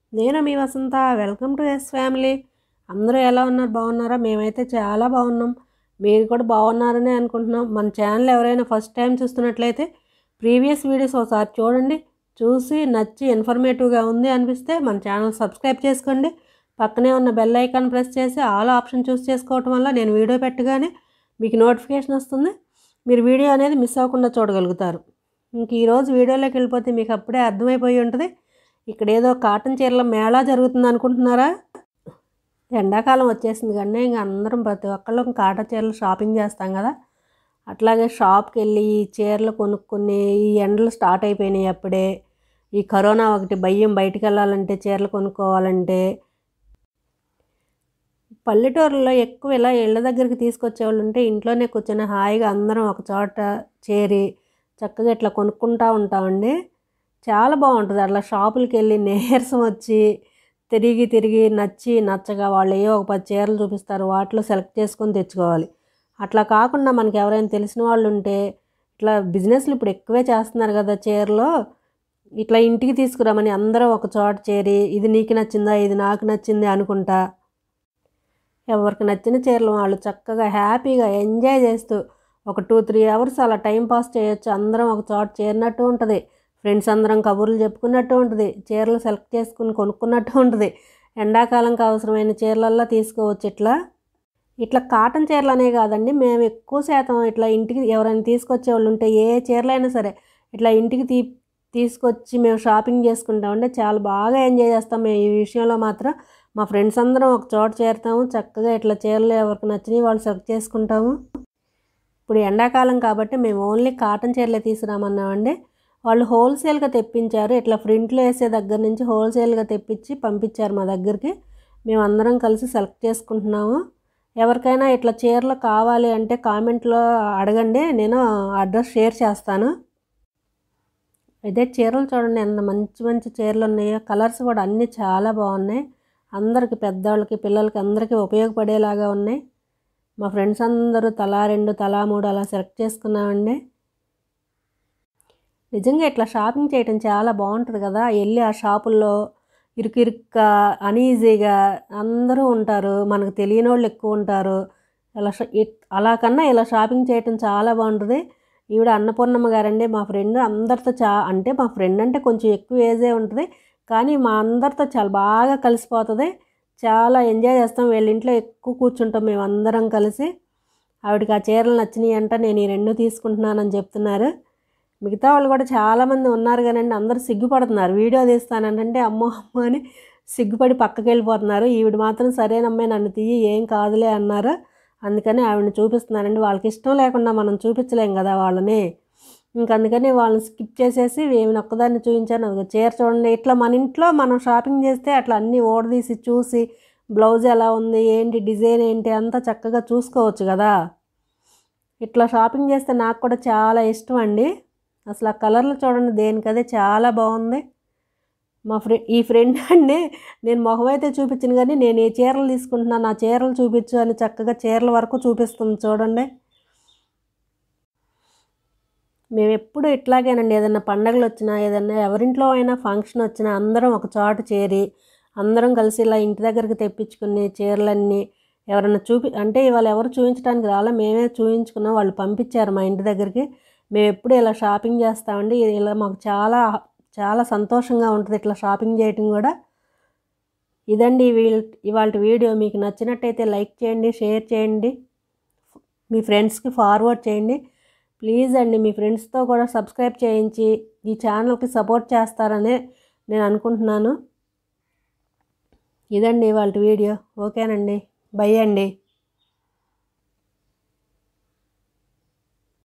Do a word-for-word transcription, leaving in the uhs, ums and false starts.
నేను మీ Vasantha. Welcome to S family. అందరూ ఎలా ఉన్నారు? బాగున్నారా? మేమైతే చాలా బాగున్నాం. మీరు కూడా బాగున్నారని అనుకుంటున్నాం. మన ఛానల్ ఎవరైనా ఫస్ట్ టైం చూస్తున్నట్లయితే ప్రీవియస్ వీడియోస్ ఒకసారి చూడండి. చూసి నచ్చి ఇన్ఫర్మేటివ్గా ఉంది అనిపిస్తే మన ఛానల్ సబ్స్క్రైబ్ చేసుకోండి. పక్కనే ఉన్న బెల్ ఐకాన్ ప్రెస్ చేసి ఆల్ ఆప్షన్ చూస్ చేసుకోవటం వల్ల నేను వీడియో పెట్టగానే మీకు నోటిఫికేషన్ వస్తుంది. మీరు వీడియో అనేది మిస్ అవ్వకుండా చూడగలుగుతారు. ఇంక ఈరోజు వీడియోలోకి వెళ్ళిపోతే మీకు అప్పుడే అర్థమైపోయి ఉంటుంది. ఇక్కడ ఏదో కాటన్ చీరల మేళా జరుగుతుంది అనుకుంటున్నారా? ఎండాకాలం వచ్చేసింది కానీ ఇంక అందరం ప్రతి ఒక్కళ్ళు కాటన్ చీరలు షాపింగ్ చేస్తాం కదా. అట్లాగే షాప్కి వెళ్ళి ఈ చీరలు కొనుక్కొని ఈ ఎండలు స్టార్ట్ అయిపోయినాయి అప్పుడే. ఈ కరోనా ఒకటి భయం, బయటికి వెళ్ళాలంటే చీరలు కొనుక్కోవాలంటే. పల్లెటూరులో ఎక్కువ ఇలా ఇళ్ళ దగ్గరికి తీసుకొచ్చేవాళ్ళు ఉంటే ఇంట్లోనే కూర్చొని హాయిగా అందరం ఒక చోట చేరి చక్కగా ఇట్లా కొనుక్కుంటూ ఉంటామండి. చాలా బాగుంటుంది. అట్లా షాపులకి వెళ్ళి నీరసం వచ్చి తిరిగి తిరిగి నచ్చి నచ్చగా వాళ్ళు ఏ ఒక పది చీరలు చూపిస్తారు, వాటిలో సెలెక్ట్ చేసుకొని తెచ్చుకోవాలి. అట్లా కాకుండా మనకి ఎవరైనా తెలిసిన వాళ్ళు ఉంటే ఇట్లా బిజినెస్లు ఇప్పుడు ఎక్కువే చేస్తున్నారు కదా చీరలో, ఇట్లా ఇంటికి తీసుకురామని అందరూ ఒక చోట చేరి ఇది నీకు నచ్చిందా, ఇది నాకు నచ్చింది అనుకుంటా ఎవరికి నచ్చిన చీరలు వాళ్ళు చక్కగా హ్యాపీగా ఎంజాయ్ చేస్తూ ఒక టూ త్రీ అవర్స్ అలా టైం పాస్ చేయొచ్చు. అందరం ఒక చోట చేరినట్టు ఉంటుంది. ఫ్రెండ్స్ అందరం కబుర్లు చెప్పుకున్నట్టు ఉంటుంది. చీరలు సెలెక్ట్ చేసుకుని కొనుక్కున్నట్టు ఉంటుంది. ఎండాకాలంకి అవసరమైన చీరలల్లా తీసుకోవచ్చు. ఇట్లా ఇట్లా కాటన్ చీరలు అనే కాదండి, మేము ఎక్కువ శాతం ఇట్లా ఇంటికి ఎవరైనా తీసుకొచ్చే వాళ్ళు ఉంటే ఏ చీరలైనా సరే ఇట్లా ఇంటికి తీ తీసుకొచ్చి మేము షాపింగ్ చేసుకుంటామంటే చాలా బాగా ఎంజాయ్ చేస్తాం. మేము ఈ విషయంలో మాత్రం మా ఫ్రెండ్స్ అందరం ఒక చోట చేరుతాము. చక్కగా ఇట్లా చీరలు ఎవరికి నచ్చినవి వాళ్ళు సెలెక్ట్ చేసుకుంటాము. ఇప్పుడు ఎండాకాలం కాబట్టి మేము ఓన్లీ కాటన్ చీరలే తీసుకురామన్నామండి. వాళ్ళు హోల్సేల్గా తెప్పించారు. ఇట్లా ప్రింట్లు వేసే దగ్గర నుంచి హోల్సేల్గా తెప్పించి పంపించారు మా దగ్గరికి. మేము అందరం కలిసి సెలెక్ట్ చేసుకుంటున్నాము. ఎవరికైనా ఇట్లా చీరలు కావాలి అంటే కామెంట్లో అడగండి, నేను అడ్రస్ షేర్ చేస్తాను. అయితే చీరలు చూడండి ఎంత మంచి మంచి చీరలు ఉన్నాయో. కలర్స్ కూడా అన్నీ చాలా బాగున్నాయి. అందరికి పెద్దవాళ్ళకి పిల్లలకి అందరికీ ఉపయోగపడేలాగా ఉన్నాయి. మా ఫ్రెండ్స్ అందరూ తలా రెండు తలా మూడు అలా సెలెక్ట్ చేసుకున్నామండి. నిజంగా ఇట్లా షాపింగ్ చేయటం చాలా బాగుంటుంది కదా. వెళ్ళి ఆ షాపుల్లో ఇరుకిరుక్క అనీజీగా అందరూ ఉంటారు, మనకు తెలియని వాళ్ళు ఎక్కువ ఉంటారు. ఇలా అలా కన్నా ఇలా షాపింగ్ చేయటం చాలా బాగుంటుంది. ఈవిడ అన్నపూర్ణమ్మ గారండి మా ఫ్రెండ్. అందరితో చా అంటే మా ఫ్రెండ్ అంటే కొంచెం ఎక్కువ ఏజే ఉంటుంది కానీ మా అందరితో చాలా బాగా కలిసిపోతుంది. చాలా ఎంజాయ్ చేస్తాం. వీళ్ళ ఇంట్లో ఎక్కువ కూర్చుంటాం మేము అందరం కలిసి. ఆవిడకి ఆ చీరలు నచ్చినాయి అంట, నేను ఈ రెండు తీసుకుంటున్నానని చెప్తున్నారు. మిగతా వాళ్ళు కూడా చాలామంది ఉన్నారు కానండి అందరూ సిగ్గుపడుతున్నారు. వీడియో తీస్తానంటే అమ్మో అమ్మ అని సిగ్గుపడి పక్కకి వెళ్ళిపోతున్నారు. ఈవిడ మాత్రం సరేనమ్మే నన్ను తీయి ఏం కాదులే అన్నారు. అందుకని ఆవిడని చూపిస్తున్నానండి. వాళ్ళకి ఇష్టం లేకుండా మనం చూపించలేం కదా వాళ్ళని. ఇంకందుకని వాళ్ళని స్కిప్ చేసేసి ఏమి ఒక్కదాన్ని చూపించాను. అది చీర చూడండి. ఇట్లా మన ఇంట్లో మనం షాపింగ్ చేస్తే అట్లా అన్నీ ఓడదీసి చూసి బ్లౌజ్ ఎలా ఉంది ఏంటి డిజైన్ ఏంటి అంతా చక్కగా చూసుకోవచ్చు కదా. ఇట్లా షాపింగ్ చేస్తే నాకు కూడా చాలా ఇష్టం అండి. అసలు ఆ కలర్లు చూడండి దేనికదే చాలా బాగుంది. మా ఫ్రె ఈ ఫ్రెండ్ అండి నేను మొహం అయితే చూపించను కానీ నేను ఏ చీరలు తీసుకుంటున్నాను నా చీరలు చూపించు అని చక్కగా చీరల వరకు చూపిస్తుంది చూడండి. మేము ఎప్పుడు ఇట్లాగేనండి, ఏదైనా పండగలు వచ్చినా ఏదైనా ఎవరింట్లో అయినా ఫంక్షన్ వచ్చినా అందరం ఒక చోట చేరి అందరం కలిసి ఇలా ఇంటి దగ్గరికి తెప్పించుకుని చీరలన్నీ ఎవరైనా చూపి అంటే ఇవాళ ఎవరు చూపించడానికి రాలే, మేమే చూపించుకున్నాం. వాళ్ళు పంపించారు మా ఇంటి దగ్గరికి. మేము ఎప్పుడు ఇలా షాపింగ్ చేస్తామండి. ఇలా మాకు చాలా చాలా సంతోషంగా ఉంటుంది ఇట్లా షాపింగ్ చేయటం కూడా. ఇదండి ఇవాళ వీడియో. మీకు నచ్చినట్టయితే లైక్ చేయండి, షేర్ చేయండి, మీ ఫ్రెండ్స్కి ఫార్వర్డ్ చేయండి ప్లీజ్ అండి. మీ ఫ్రెండ్స్తో కూడా సబ్స్క్రైబ్ చేయించి ఈ ఛానల్కి సపోర్ట్ చేస్తారని నేను అనుకుంటున్నాను. ఇదండి ఇవాళ వీడియో. ఓకేనండి, బై అండి.